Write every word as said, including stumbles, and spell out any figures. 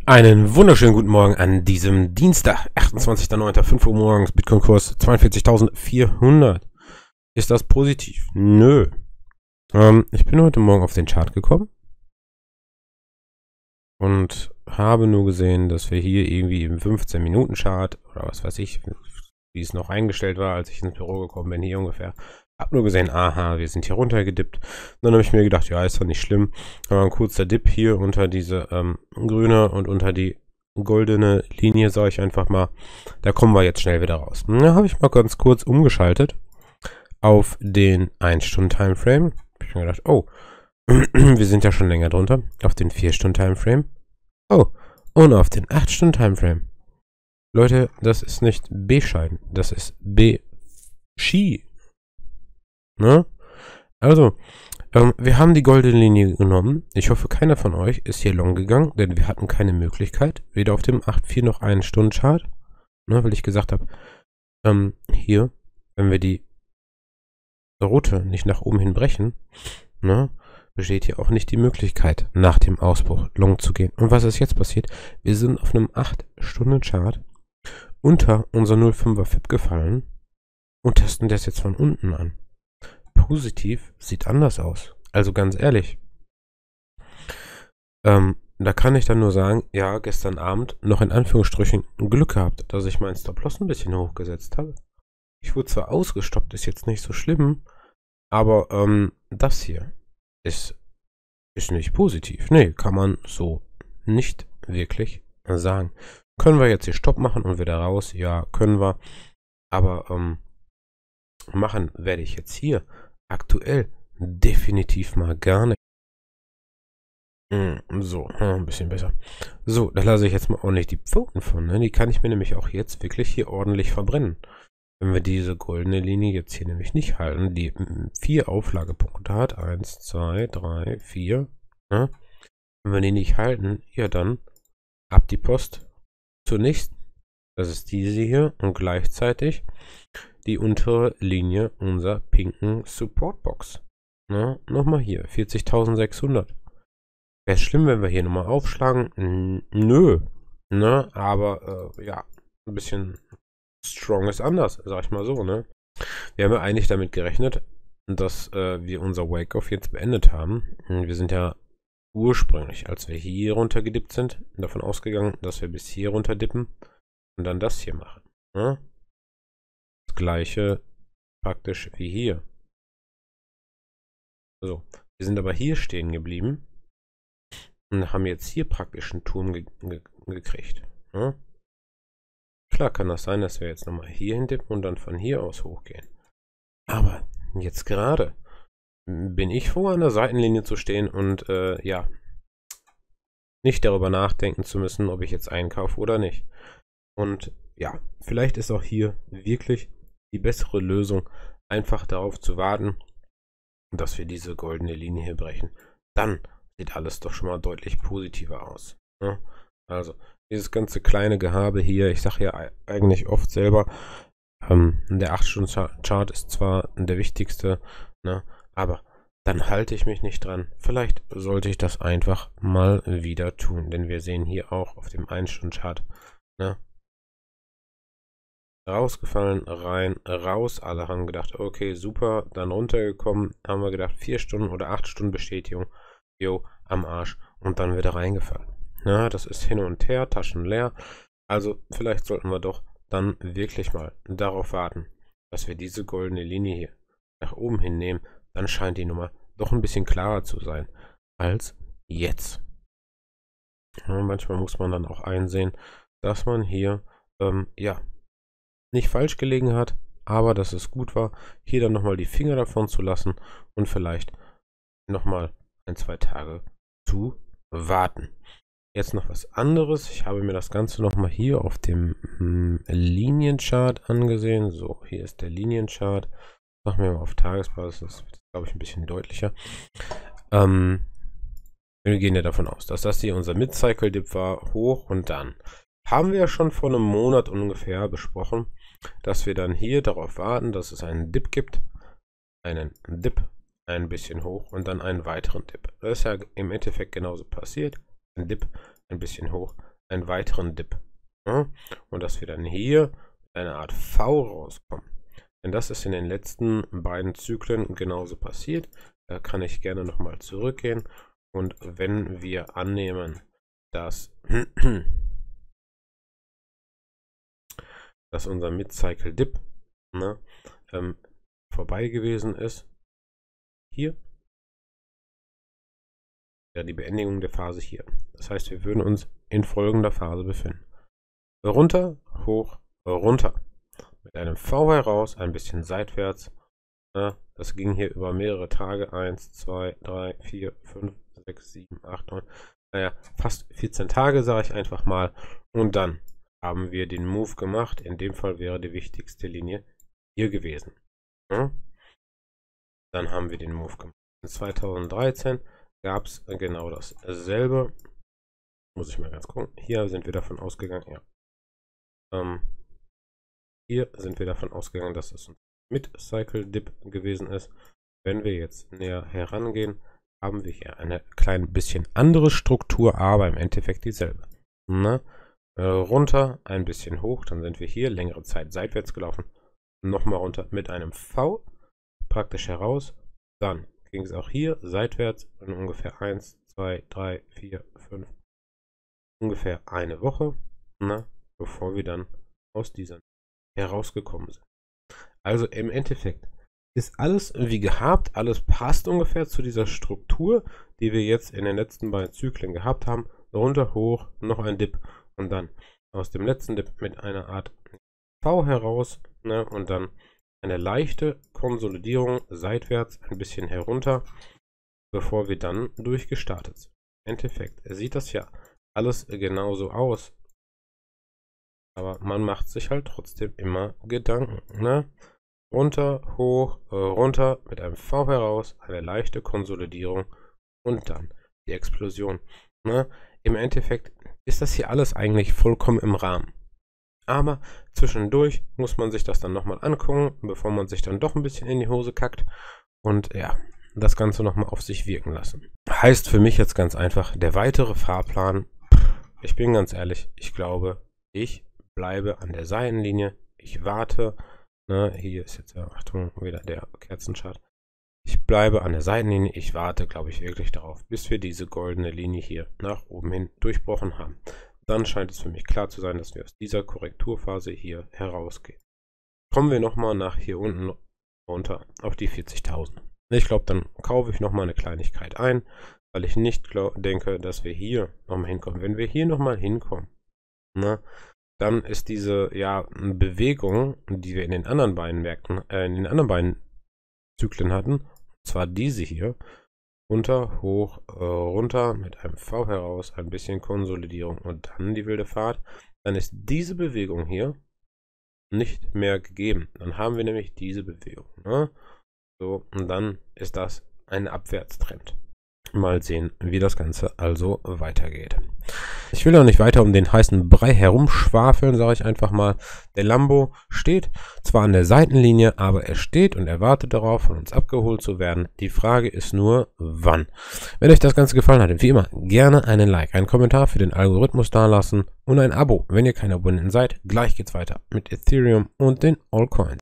Einen wunderschönen guten Morgen an diesem Dienstag, achtundzwanzigster neunter fünf Uhr morgens, Bitcoin-Kurs zweiundvierzigtausendvierhundert. Ist das positiv? Nö. Ähm, ich bin heute Morgen auf den Chart gekommen und habe nur gesehen, dass wir hier irgendwie im fünfzehn Minuten Chart oder was weiß ich, wie es noch eingestellt war, als ich ins Büro gekommen bin, hier ungefähr. Hab nur gesehen, aha, wir sind hier runtergedippt. Dann habe ich mir gedacht, ja, ist doch nicht schlimm. Aber ein kurzer Dip hier unter diese ähm, grüne und unter die goldene Linie, sage ich einfach mal. Da kommen wir jetzt schnell wieder raus. Da habe ich mal ganz kurz umgeschaltet auf den ein Stunden Timeframe. Habe ich mir gedacht, oh, wir sind ja schon länger drunter. Auf den vier Stunden Timeframe. Oh, und auf den acht Stunden Timeframe. Leute, das ist nicht B-Schein, das ist B-Ski. Ne? Also, ähm, wir haben die goldene Linie genommen. Ich hoffe, keiner von euch ist hier long gegangen, denn wir hatten keine Möglichkeit, weder auf dem acht vier noch einen Stunden Chart, ne, weil ich gesagt habe, ähm, hier, wenn wir die Route nicht nach oben hin brechen, ne, besteht hier auch nicht die Möglichkeit, nach dem Ausbruch long zu gehen. Und was ist jetzt passiert? Wir sind auf einem acht Stunden Chart unter unser null Komma fünfer F I B gefallen und testen das jetzt von unten an. Positiv sieht anders aus. Also ganz ehrlich. Ähm, da kann ich dann nur sagen, ja, gestern Abend noch in Anführungsstrichen Glück gehabt, dass ich meinen Stop-Loss ein bisschen hochgesetzt habe. Ich wurde zwar ausgestoppt, ist jetzt nicht so schlimm, aber ähm, das hier ist, ist nicht positiv. Nee, kann man so nicht wirklich sagen. Können wir jetzt hier Stopp machen und wieder raus? Ja, können wir. Aber ähm, machen werde ich jetzt hier aktuell definitiv mal gar nicht. So, ein bisschen besser. So, da lasse ich jetzt mal auch nicht die Pfoten von. Ne? Die kann ich mir nämlich auch jetzt wirklich hier ordentlich verbrennen. Wenn wir diese goldene Linie jetzt hier nämlich nicht halten, die vier Auflagepunkte hat, eins, zwei, drei, vier. Ne? Wenn wir die nicht halten, ja dann ab die Post zur nächsten. Das ist diese hier und gleichzeitig die untere Linie unserer pinken Supportbox. Ne? Nochmal hier, vierzigtausendsechshundert. Wäre es schlimm, wenn wir hier nochmal aufschlagen? N nö. Ne? Aber äh, ja, ein bisschen strong ist anders, sag ich mal so. Ne? Wir haben ja eigentlich damit gerechnet, dass äh, wir unser Wake-Off jetzt beendet haben. Wir sind ja ursprünglich, als wir hier runtergedippt sind, davon ausgegangen, dass wir bis hier runterdippen und dann das hier machen. Ne? Das gleiche praktisch wie hier. So, wir sind aber hier stehen geblieben und haben jetzt hier praktisch einen Turm ge ge gekriegt. Ne? Klar kann das sein, dass wir jetzt nochmal hier hindippen und dann von hier aus hochgehen. Aber jetzt gerade bin ich froh, an der Seitenlinie zu stehen und äh, ja, nicht darüber nachdenken zu müssen, ob ich jetzt einkaufe oder nicht. Und ja, vielleicht ist auch hier wirklich die bessere Lösung, einfach darauf zu warten, dass wir diese goldene Linie hier brechen. Dann sieht alles doch schon mal deutlich positiver aus. Ne? Also, dieses ganze kleine Gehabe hier, ich sage ja eigentlich oft selber, ähm, der acht Stunden Chart ist zwar der wichtigste, ne, aber dann halte ich mich nicht dran. Vielleicht sollte ich das einfach mal wieder tun, denn wir sehen hier auch auf dem ein Stunden Chart, ne, rausgefallen, rein, raus. Alle haben gedacht, okay, super, dann runtergekommen, haben wir gedacht, vier Stunden oder acht Stunden Bestätigung, jo, am Arsch und dann wieder reingefallen. Ja, das ist hin und her, Taschen leer. Also vielleicht sollten wir doch dann wirklich mal darauf warten, dass wir diese goldene Linie hier nach oben hinnehmen. Dann scheint die Nummer doch ein bisschen klarer zu sein als jetzt. Ja, manchmal muss man dann auch einsehen, dass man hier, ähm, ja, nicht falsch gelegen hat, aber dass es gut war, hier dann nochmal die Finger davon zu lassen und vielleicht nochmal ein, zwei Tage zu warten. Jetzt noch was anderes. Ich habe mir das Ganze nochmal hier auf dem hm, Linienchart angesehen. So, hier ist der Linienchart. Machen wir mal auf Tagesbasis. Das ist, glaube ich, ein bisschen deutlicher. Ähm, wir gehen ja davon aus, dass das hier unser Mid-Cycle-Dip war. Hoch und dann. Haben wir ja schon vor einem Monat ungefähr besprochen, dass wir dann hier darauf warten, dass es einen Dip gibt. Einen Dip, ein bisschen hoch und dann einen weiteren Dip. Das ist ja im Endeffekt genauso passiert. Ein Dip, ein bisschen hoch, einen weiteren Dip. Ja? Und dass wir dann hier eine Art V rauskommen. Denn das ist in den letzten beiden Zyklen genauso passiert. Da kann ich gerne nochmal zurückgehen. Und wenn wir annehmen, dass, dass unser Mid-Cycle-Dip ne, ähm, vorbei gewesen ist, hier, ja, die Beendigung der Phase hier. Das heißt, wir würden uns in folgender Phase befinden. Runter, hoch, runter. Mit einem V heraus, ein bisschen seitwärts. Ja, das ging hier über mehrere Tage. eins, zwei, drei, vier, fünf, sechs, sieben, acht, neun. Naja, fast vierzehn Tage, sage ich einfach mal. Und dann haben wir den Move gemacht. In dem Fall wäre die wichtigste Linie hier gewesen. Ja? Dann haben wir den Move gemacht. In zweitausenddreizehn gab es genau dasselbe. Muss ich mal ganz gucken. Hier sind wir davon ausgegangen, ja. Ähm, hier sind wir davon ausgegangen, dass es ein Mid-Cycle-Dip gewesen ist. Wenn wir jetzt näher herangehen, haben wir hier eine klein bisschen andere Struktur, aber im Endeffekt dieselbe. Ne? Äh, runter, ein bisschen hoch, dann sind wir hier längere Zeit seitwärts gelaufen. Nochmal runter mit einem V, praktisch heraus. Dann ging es auch hier seitwärts in ungefähr eins, zwei, drei, vier, fünf, ungefähr eine Woche, ne? Bevor wir dann aus dieser herausgekommen sind. Also im Endeffekt ist alles wie gehabt, alles passt ungefähr zu dieser Struktur, die wir jetzt in den letzten beiden Zyklen gehabt haben. Runter, hoch, noch ein Dip und dann aus dem letzten Dip mit einer Art V heraus, ne, und dann eine leichte Konsolidierung seitwärts ein bisschen herunter, bevor wir dann durchgestartet sind. Im Endeffekt sieht das ja alles genauso aus, aber man macht sich halt trotzdem immer Gedanken, ne? Runter, hoch, äh, runter, mit einem V heraus, eine leichte Konsolidierung und dann die Explosion. Ne? Im Endeffekt ist das hier alles eigentlich vollkommen im Rahmen. Aber zwischendurch muss man sich das dann nochmal angucken, bevor man sich dann doch ein bisschen in die Hose kackt und ja, das Ganze nochmal auf sich wirken lassen. Heißt für mich jetzt ganz einfach, der weitere Fahrplan, ich bin ganz ehrlich, ich glaube, ich bleibe an der Seitenlinie, ich warte. Ne, hier ist jetzt, Achtung, wieder der Kerzenchart. Ich bleibe an der Seitenlinie, ich warte, glaube ich, wirklich darauf, bis wir diese goldene Linie hier nach oben hin durchbrochen haben. Dann scheint es für mich klar zu sein, dass wir aus dieser Korrekturphase hier herausgehen. Kommen wir nochmal nach hier unten runter auf die vierzigtausend. Ich glaube, dann kaufe ich nochmal eine Kleinigkeit ein, weil ich nicht glaub, denke, dass wir hier nochmal hinkommen. Wenn wir hier nochmal hinkommen, ne, dann ist diese ja, Bewegung, die wir in den anderen beiden Märkten, äh, in den anderen beiden Zyklen hatten, und zwar diese hier, runter, hoch, äh, runter, mit einem V heraus, ein bisschen Konsolidierung und dann die wilde Fahrt, dann ist diese Bewegung hier nicht mehr gegeben. Dann haben wir nämlich diese Bewegung. Ne? So, und dann ist das ein Abwärtstrend. Mal sehen, wie das Ganze also weitergeht. Ich will auch nicht weiter um den heißen Brei herumschwafeln, sage ich einfach mal. Der Lambo steht zwar an der Seitenlinie, aber er steht und er wartet darauf, von uns abgeholt zu werden. Die Frage ist nur, wann. Wenn euch das Ganze gefallen hat, wie immer, gerne einen Like, einen Kommentar für den Algorithmus dalassen und ein Abo, wenn ihr kein Abonnenten seid. Gleich geht's weiter mit Ethereum und den Altcoins.